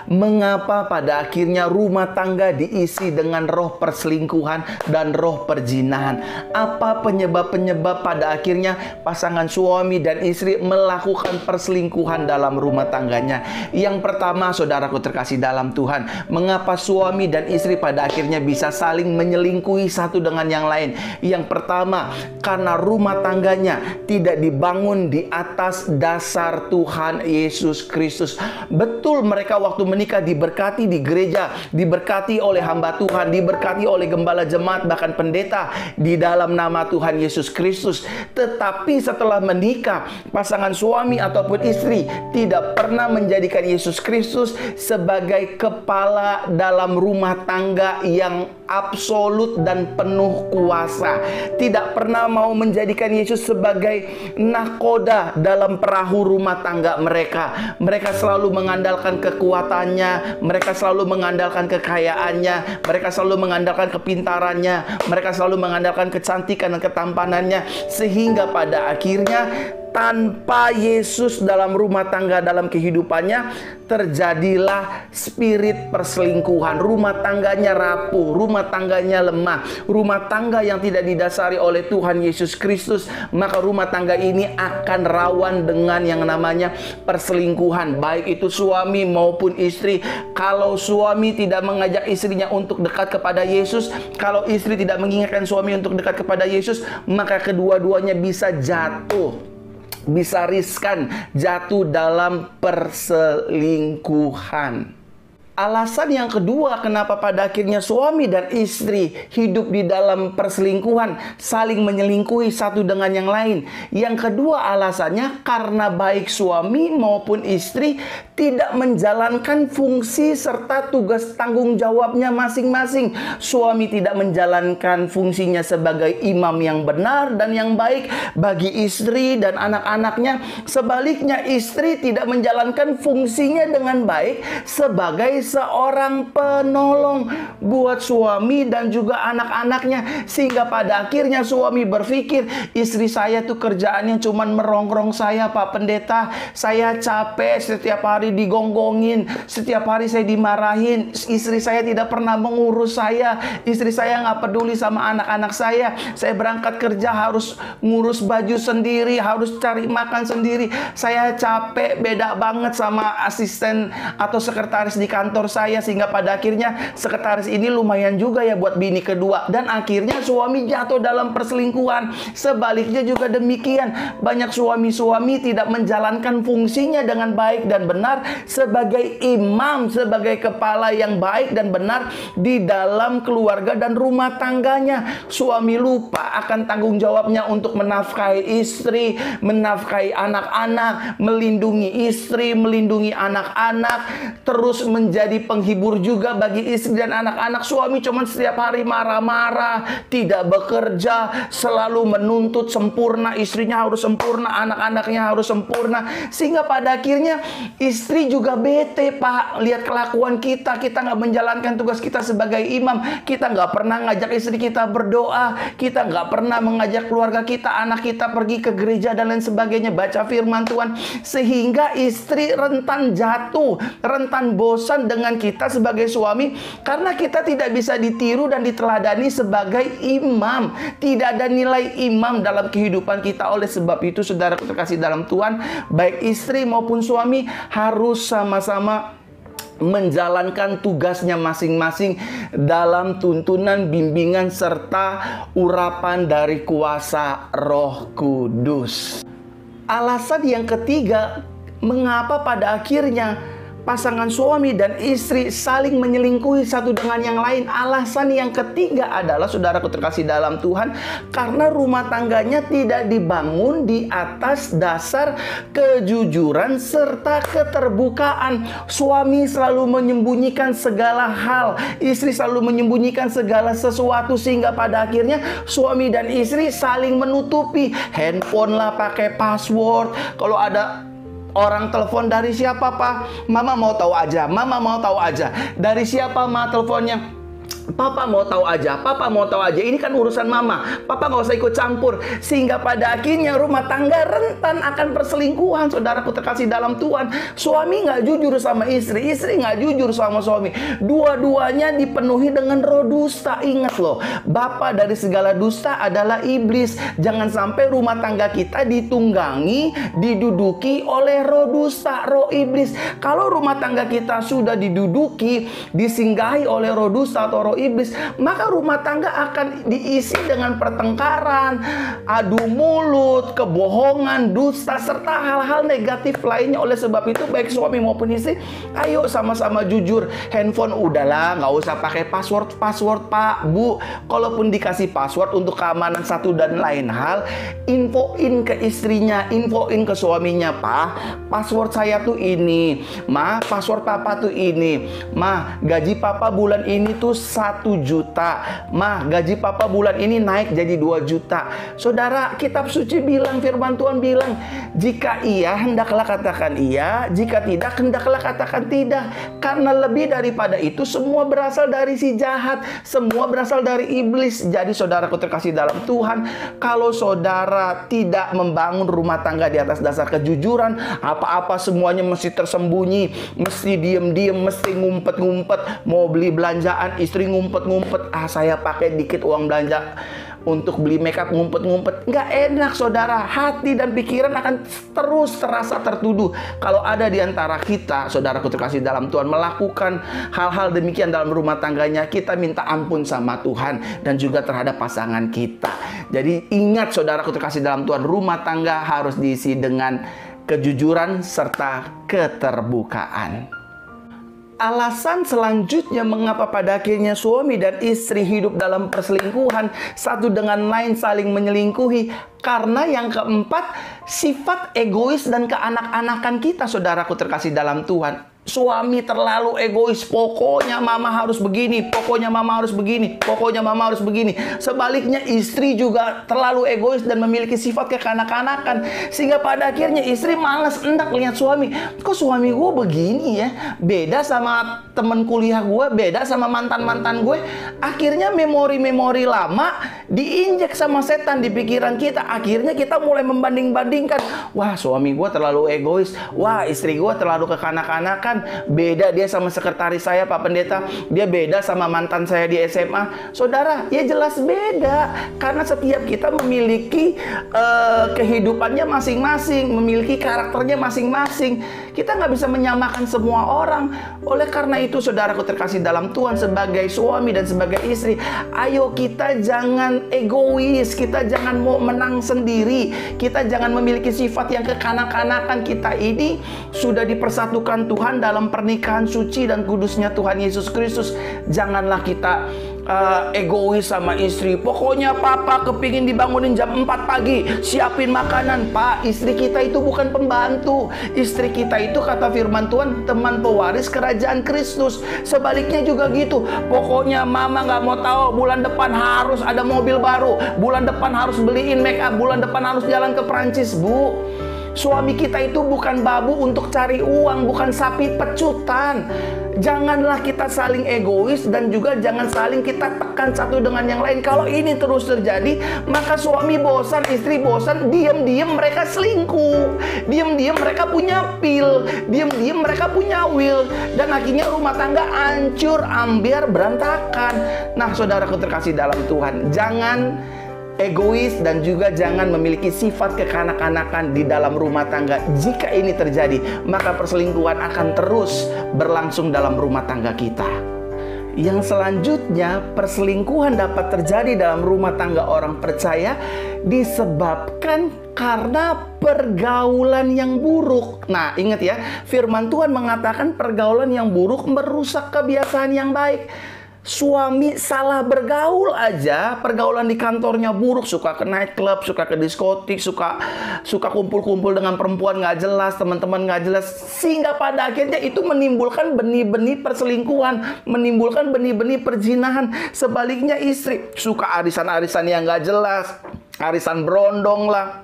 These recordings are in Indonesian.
Mengapa pada akhirnya rumah tangga diisi dengan roh perselingkuhan dan roh perzinahan? Apa penyebab-penyebab pada akhirnya pasangan suami dan istri melakukan perselingkuhan dalam rumah tangganya? Yang pertama, saudaraku terkasih dalam Tuhan, mengapa suami dan istri pada akhirnya bisa saling menyelingkuhi satu dengan yang lain? Yang pertama, karena rumah tangganya tidak dibangun di atas dasar Tuhan Yesus Kristus. Betul, mereka waktu menikah diberkati di gereja, diberkati oleh hamba Tuhan, diberkati oleh gembala jemaat, bahkan pendeta di dalam nama Tuhan Yesus Kristus. Tetapi setelah menikah, pasangan suami ataupun istri tidak pernah menjadikan Yesus Kristus sebagai kepala dalam rumah tangga yang absolut dan penuh kuasa. Tidak pernah mau menjadikan Yesus sebagai nahkoda dalam perahu rumah tangga mereka. Mereka selalu mengandalkan kekuatannya, mereka selalu mengandalkan kekayaannya, mereka selalu mengandalkan kepintarannya, mereka selalu mengandalkan kecantikan dan ketampanannya, sehingga pada akhirnya tanpa Yesus dalam rumah tangga, dalam kehidupannya, terjadilah spirit perselingkuhan. Rumah tangganya rapuh, rumah tangganya lemah, rumah tangga yang tidak didasari oleh Tuhan Yesus Kristus. Maka rumah tangga ini akan rawan dengan yang namanya perselingkuhan, baik itu suami maupun istri. Kalau suami tidak mengajak istrinya untuk dekat kepada Yesus, kalau istri tidak mengingatkan suami untuk dekat kepada Yesus, maka kedua-duanya bisa jatuh, bisa riskan jatuh dalam perselingkuhan. Alasan yang kedua kenapa pada akhirnya suami dan istri hidup di dalam perselingkuhan, saling menyelingkuhi satu dengan yang lain. Yang kedua alasannya karena baik suami maupun istri tidak menjalankan fungsi serta tugas tanggung jawabnya masing-masing. Suami tidak menjalankan fungsinya sebagai imam yang benar dan yang baik bagi istri dan anak-anaknya. Sebaliknya, istri tidak menjalankan fungsinya dengan baik sebagai seorang penolong buat suami dan juga anak-anaknya. Sehingga pada akhirnya suami berpikir, istri saya tuh kerjaannya cuman merongrong saya, Pak Pendeta. Saya capek setiap hari digonggongin, setiap hari saya dimarahin. Istri saya tidak pernah mengurus saya. Istri saya nggak peduli sama anak-anak saya. Saya berangkat kerja harus ngurus baju sendiri, harus cari makan sendiri. Saya capek, beda banget sama asisten atau sekretaris di kantor saya. Sehingga pada akhirnya sekretaris ini lumayan juga ya buat bini kedua. Dan akhirnya suami jatuh dalam perselingkuhan. Sebaliknya juga demikian. Banyak suami-suami tidak menjalankan fungsinya dengan baik dan benar sebagai imam, sebagai kepala yang baik dan benar di dalam keluarga dan rumah tangganya. Suami lupa akan tanggung jawabnya untuk menafkahi istri, menafkahi anak-anak, melindungi istri, melindungi anak-anak, terus menjadi penghibur juga bagi istri dan anak-anak. Suami cuma setiap hari marah-marah, tidak bekerja, selalu menuntut sempurna, istrinya harus sempurna, anak-anaknya harus sempurna. Sehingga pada akhirnya istri juga bete, Pak. Lihat kelakuan kita nggak menjalankan tugas kita sebagai imam. Kita nggak pernah ngajak istri kita berdoa, kita nggak pernah mengajak keluarga kita, anak kita pergi ke gereja dan lain sebagainya, baca firman Tuhan. Sehingga istri rentan jatuh, rentan bosan dengan kita sebagai suami, karena kita tidak bisa ditiru dan diteladani sebagai imam. Tidak ada nilai imam dalam kehidupan kita. Oleh sebab itu, saudara terkasih dalam Tuhan, baik istri maupun suami harus sama-sama menjalankan tugasnya masing-masing dalam tuntunan, bimbingan, serta urapan dari kuasa Roh Kudus. Alasan yang ketiga, mengapa pada akhirnya pasangan suami dan istri saling menyelingkuhi satu dengan yang lain. Alasan yang ketiga adalah, saudaraku terkasih dalam Tuhan, karena rumah tangganya tidak dibangun di atas dasar kejujuran serta keterbukaan. Suami selalu menyembunyikan segala hal, istri selalu menyembunyikan segala sesuatu, sehingga pada akhirnya suami dan istri saling menutupi. Handphone lah pakai password. Kalau ada orang telepon, dari siapa, Pak? Mama mau tahu aja. Mama mau tahu aja. Dari siapa, Ma, teleponnya? Papa mau tahu aja, Papa mau tahu aja. Ini kan urusan Mama. Papa nggak usah ikut campur. Sehingga pada akhirnya rumah tangga rentan akan perselingkuhan. Saudaraku terkasih dalam Tuhan, suami nggak jujur sama istri, istri nggak jujur sama suami. Dua-duanya dipenuhi dengan roh dusta. Ingat loh, bapa dari segala dusta adalah iblis. Jangan sampai rumah tangga kita ditunggangi, diduduki oleh roh dusta, roh iblis. Kalau rumah tangga kita sudah diduduki, disinggahi oleh roh dusta atau roh iblis, maka rumah tangga akan diisi dengan pertengkaran, adu mulut, kebohongan, dusta, serta hal-hal negatif lainnya. Oleh sebab itu, baik suami maupun istri, ayo sama-sama jujur. Handphone udahlah, nggak usah pakai password Pak, Bu. Kalaupun dikasih password untuk keamanan satu dan lain hal, infoin ke istrinya, infoin ke suaminya, Pak, password saya tuh ini, Ma, password Papa tuh ini, Ma, gaji Papa bulan ini tuh 1 juta. Mah, gaji Papa bulan ini naik jadi 2 juta. Saudara, kitab suci bilang, firman Tuhan bilang, jika iya, hendaklah katakan iya. Jika tidak, hendaklah katakan tidak. Karena lebih daripada itu, semua berasal dari si jahat. Semua berasal dari iblis. Jadi saudaraku terkasih dalam Tuhan, kalau saudara tidak membangun rumah tangga di atas dasar kejujuran, apa-apa semuanya mesti tersembunyi, mesti diem-diem, mesti ngumpet-ngumpet. Mau beli belanjaan, istri ngumpet-ngumpet, saya pakai dikit uang belanja untuk beli makeup, ngumpet-ngumpet. Nggak enak saudara. Hati dan pikiran akan terus terasa tertuduh. Kalau ada di antara kita, saudaraku terkasih dalam Tuhan, melakukan hal-hal demikian dalam rumah tangganya, kita minta ampun sama Tuhan dan juga terhadap pasangan kita. Jadi ingat saudaraku terkasih dalam Tuhan, rumah tangga harus diisi dengan kejujuran serta keterbukaan. Alasan selanjutnya mengapa pada akhirnya suami dan istri hidup dalam perselingkuhan, satu dengan lain saling menyelingkuhi, karena yang keempat, sifat egois dan keanak-anakan kita, saudaraku terkasih dalam Tuhan. Suami terlalu egois, pokoknya mama harus begini, pokoknya mama harus begini, pokoknya mama harus begini. Sebaliknya istri juga terlalu egois dan memiliki sifat kekanak-kanakan, sehingga pada akhirnya istri malas hendak lihat suami. Kok suami gue begini ya, beda sama temen kuliah gue, beda sama mantan-mantan gue. Akhirnya memori-memori lama diinjek sama setan di pikiran kita. Akhirnya kita mulai membanding-bandingkan, wah suami gue terlalu egois, wah istri gue terlalu kekanak-kanakan. Beda dia sama sekretaris saya Pak Pendeta, dia beda sama mantan saya di SMA. Saudara, ya jelas beda, karena setiap kita memiliki kehidupannya masing-masing, memiliki karakternya masing-masing. Kita nggak bisa menyamakan semua orang. Oleh karena itu saudaraku terkasih dalam Tuhan, sebagai suami dan sebagai istri, ayo kita jangan egois, kita jangan mau menang sendiri, kita jangan memiliki sifat yang kekanak-kanakan. Kita ini sudah dipersatukan Tuhan dalam pernikahan suci dan kudusnya Tuhan Yesus Kristus. Janganlah kita egois sama istri. Pokoknya papa kepingin dibangunin jam 4 pagi, siapin makanan. Pak, istri kita itu bukan pembantu. Istri kita itu, kata firman Tuhan, teman pewaris kerajaan Kristus. Sebaliknya juga gitu. Pokoknya mama nggak mau tahu, bulan depan harus ada mobil baru, bulan depan harus beliin make up, bulan depan harus jalan ke Perancis. Bu, suami kita itu bukan babu untuk cari uang, bukan sapi pecutan. Janganlah kita saling egois dan juga jangan saling kita tekan satu dengan yang lain. Kalau ini terus terjadi, maka suami bosan, istri bosan, diam-diam mereka selingkuh, diam-diam mereka punya pil, diam-diam mereka punya will, dan akhirnya rumah tangga hancur, ambiar, berantakan. Nah, saudaraku terkasih dalam Tuhan, jangan egois dan juga jangan memiliki sifat kekanak-kanakan di dalam rumah tangga. Jika ini terjadi, maka perselingkuhan akan terus berlangsung dalam rumah tangga kita. Yang selanjutnya, perselingkuhan dapat terjadi dalam rumah tangga orang percaya disebabkan karena pergaulan yang buruk. Nah, ingat ya, firman Tuhan mengatakan pergaulan yang buruk merusak kebiasaan yang baik. Suami salah bergaul aja, pergaulan di kantornya buruk, suka ke nightclub, suka ke diskotik, suka kumpul-kumpul dengan perempuan nggak jelas, teman-teman nggak jelas, sehingga pada akhirnya itu menimbulkan benih-benih perselingkuhan, menimbulkan benih-benih perzinahan. Sebaliknya istri suka arisan-arisan yang nggak jelas, arisan berondong lah,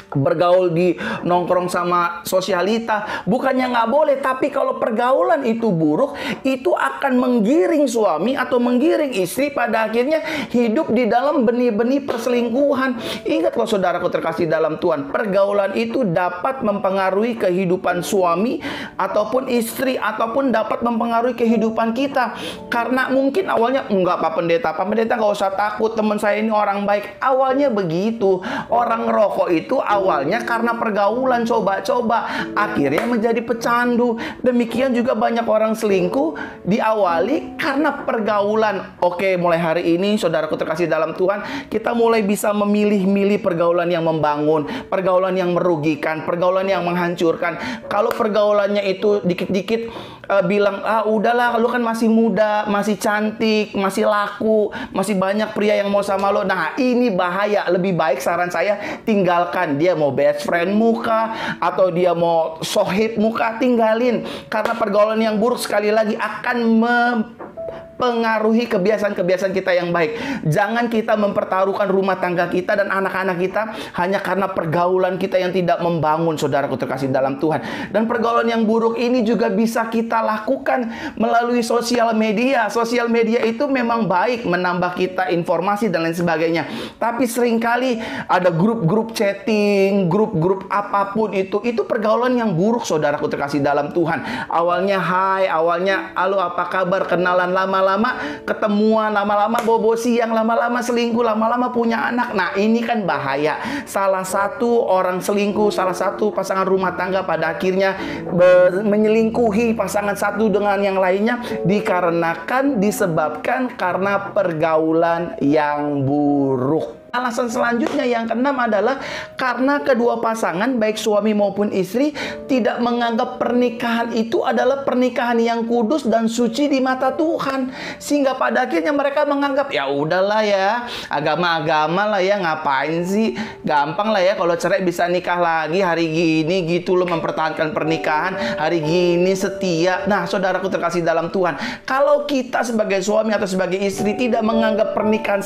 bergaul di nongkrong sama sosialita, bukannya nggak boleh, tapi kalau pergaulan itu buruk, itu akan menggiring suami atau menggiring istri pada akhirnya hidup di dalam benih-benih perselingkuhan. Ingat loh saudaraku terkasih dalam Tuhan, pergaulan itu dapat mempengaruhi kehidupan suami ataupun istri, ataupun dapat mempengaruhi kehidupan kita. Karena mungkin awalnya, enggak Pak Pendeta nggak usah takut, teman saya ini orang baik. Awalnya begitu, orang rokok itu awalnya karena pergaulan, coba-coba, akhirnya menjadi pecandu. Demikian juga banyak orang selingkuh diawali karena pergaulan. Oke, mulai hari ini saudaraku terkasih dalam Tuhan, kita mulai bisa memilih-milih pergaulan yang membangun, pergaulan yang merugikan, pergaulan yang menghancurkan. Kalau pergaulannya itu dikit-dikit bilang, udahlah, lu kan masih muda, masih cantik, masih laku, masih banyak pria yang mau sama lo. Nah, ini bahaya. Lebih baik saran saya, tinggalkan. Dia mau best friend muka atau dia mau sohib muka, tinggalin. Karena pergaulan yang buruk sekali lagi akan mempengaruhi kebiasaan-kebiasaan kita yang baik. Jangan kita mempertaruhkan rumah tangga kita dan anak-anak kita hanya karena pergaulan kita yang tidak membangun, saudaraku terkasih dalam Tuhan. Dan pergaulan yang buruk ini juga bisa kita lakukan melalui sosial media. Sosial media itu memang baik, menambah kita informasi dan lain sebagainya. Tapi seringkali ada grup-grup chatting, grup-grup apapun itu pergaulan yang buruk, saudaraku terkasih dalam Tuhan. Awalnya hai, awalnya halo apa kabar, kenalan, lama-lama ketemuan, lama-lama bobo siang, lama-lama selingkuh, lama-lama punya anak. Nah, ini kan bahaya. Salah satu orang selingkuh, salah satu pasangan rumah tangga pada akhirnya menyelingkuhi pasangan satu dengan yang lainnya disebabkan karena pergaulan yang buruk. Alasan selanjutnya yang keenam adalah karena kedua pasangan, baik suami maupun istri, tidak menganggap pernikahan itu adalah pernikahan yang kudus dan suci di mata Tuhan. Sehingga pada akhirnya mereka menganggap, ya udahlah ya, agama-agama lah ya, ngapain sih, gampang lah ya kalau cerai bisa nikah lagi hari gini gitu loh, mempertahankan pernikahan hari gini setia. Nah, saudaraku terkasih dalam Tuhan, kalau kita sebagai suami atau sebagai istri tidak menganggap pernikahan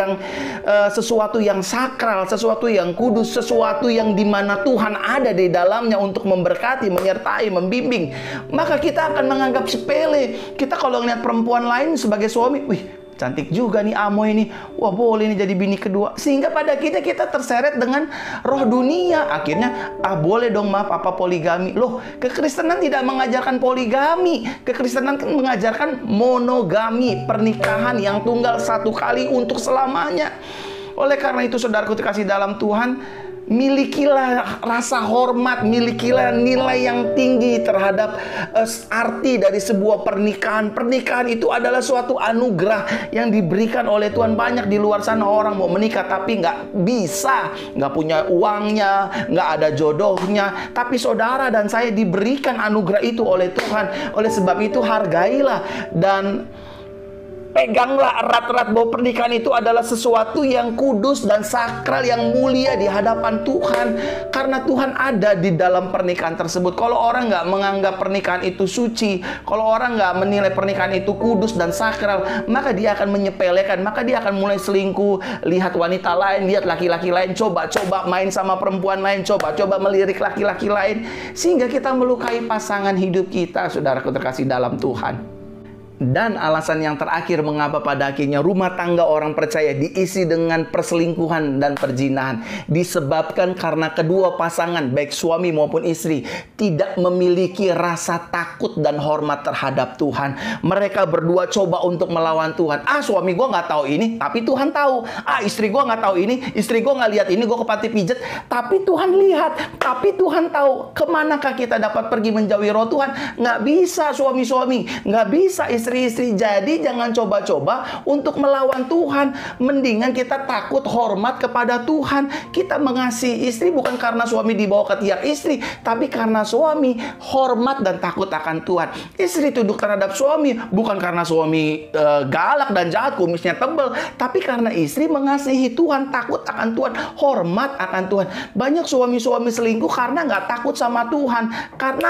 sesuatu yang sakral, sesuatu yang kudus, sesuatu yang dimana Tuhan ada di dalamnya untuk memberkati, menyertai, membimbing, maka kita akan menganggap sepele. Kita kalau ngeliat perempuan lain sebagai suami, wih, cantik juga nih Amo ini, wah boleh nih jadi bini kedua. Sehingga pada kita terseret dengan roh dunia. Akhirnya, boleh dong maaf, apa poligami. Loh, kekristenan tidak mengajarkan poligami. Kekristenan kan mengajarkan monogami, pernikahan yang tunggal satu kali untuk selamanya. Oleh karena itu, saudaraku terkasih dalam Tuhan, milikilah rasa hormat, milikilah nilai yang tinggi terhadap arti dari sebuah pernikahan. Pernikahan itu adalah suatu anugerah yang diberikan oleh Tuhan. Banyak di luar sana orang mau menikah tapi nggak bisa, nggak punya uangnya, nggak ada jodohnya. Tapi saudara dan saya diberikan anugerah itu oleh Tuhan. Oleh sebab itu hargailah dan peganglah erat-erat bahwa pernikahan itu adalah sesuatu yang kudus dan sakral, yang mulia di hadapan Tuhan. Karena Tuhan ada di dalam pernikahan tersebut. Kalau orang nggak menganggap pernikahan itu suci, kalau orang nggak menilai pernikahan itu kudus dan sakral, maka dia akan menyepelekan, maka dia akan mulai selingkuh, lihat wanita lain, lihat laki-laki lain, coba-coba main sama perempuan lain, coba-coba melirik laki-laki lain, sehingga kita melukai pasangan hidup kita, saudaraku terkasih dalam Tuhan. Dan alasan yang terakhir mengapa pada akhirnya rumah tangga orang percaya diisi dengan perselingkuhan dan perzinahan, disebabkan karena kedua pasangan, baik suami maupun istri, tidak memiliki rasa takut dan hormat terhadap Tuhan. Mereka berdua coba untuk melawan Tuhan. Suami gue nggak tahu ini, tapi Tuhan tahu. Istri gue nggak tahu ini, istri gue nggak lihat ini, gue ke panti pijet, tapi Tuhan lihat, tapi Tuhan tahu. Kemanakah kita dapat pergi menjauhi roh Tuhan? Nggak bisa suami-suami, nggak bisa istri. Jadi jangan coba-coba untuk melawan Tuhan. Mendingan kita takut, hormat kepada Tuhan. Kita mengasihi istri bukan karena suami dibawa ke tiak istri, tapi karena suami hormat dan takut akan Tuhan. Istri tunduk terhadap suami bukan karena suami galak dan jahat, kumisnya tebal, tapi karena istri mengasihi Tuhan, takut akan Tuhan, hormat akan Tuhan. Banyak suami-suami selingkuh karena nggak takut sama Tuhan, karena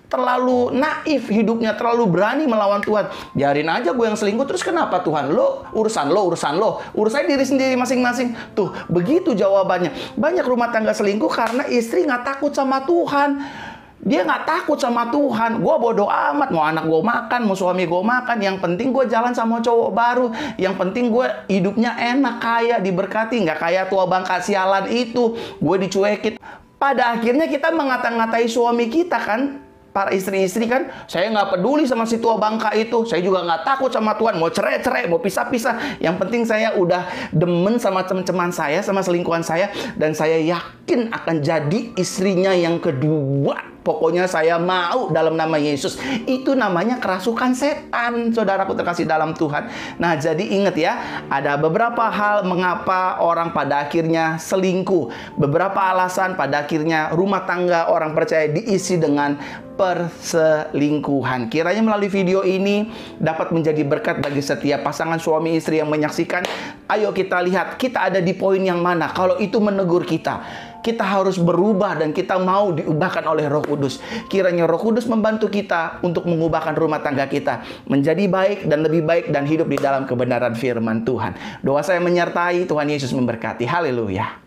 terlalu naif hidupnya, terlalu berani melawan Tuhan. Biarin aja gue yang selingkuh, terus kenapa Tuhan? Urusan lo. Urusan diri sendiri masing-masing. Tuh, begitu jawabannya. Banyak rumah tangga selingkuh karena istri nggak takut sama Tuhan. Dia nggak takut sama Tuhan. Gue bodoh amat, mau anak gue makan, mau suami gue makan. Yang penting gue jalan sama cowok baru. Yang penting gue hidupnya enak, kaya, diberkati. Nggak kayak tua bangka sialan itu. Gue dicuekin. Pada akhirnya kita mengata-ngatai suami kita kan. Para istri-istri kan, saya nggak peduli sama si tua bangka itu. Saya juga nggak takut sama Tuhan. Mau cerai-cerai, mau pisah-pisah. Yang penting saya udah demen sama teman-teman saya, sama selingkuhan saya. Dan saya yakin akan jadi istrinya yang kedua. Pokoknya saya mau dalam nama Yesus. Itu namanya kerasukan setan, saudaraku terkasih dalam Tuhan. Nah, jadi ingat ya, ada beberapa hal mengapa orang pada akhirnya selingkuh. Beberapa alasan pada akhirnya rumah tangga orang percaya diisi dengan perselingkuhan. Kiranya melalui video ini dapat menjadi berkat bagi setiap pasangan suami istri yang menyaksikan. Ayo kita lihat, kita ada di poin yang mana. Kalau itu menegur kita, kita harus berubah dan kita mau diubahkan oleh Roh Kudus. Kiranya Roh Kudus membantu kita untuk mengubahkan rumah tangga kita menjadi baik dan lebih baik dan hidup di dalam kebenaran firman Tuhan. Doa saya menyertai, Tuhan Yesus memberkati. Haleluya.